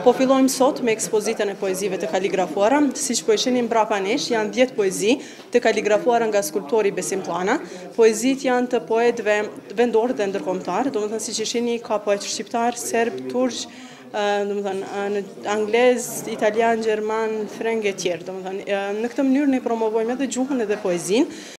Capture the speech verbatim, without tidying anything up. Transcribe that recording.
Po fillojmë sot me ekspozitën e poezive të kaligrafuara, siç po e shihni mbrapa nesh, janë dhjetë poezi të kaligrafuara nga skulptori Besim Pllana. Poezitë janë të poetëve vendor dhe ndërkombëtar, domethënë siç e shihni ka poetë shqiptar, serb, turq, domethënë në anglez, italian, gjerman, freng e tjerë. Domethënë në këtë mënyrë ne promovojmë edhe gjuhën edhe poezinë.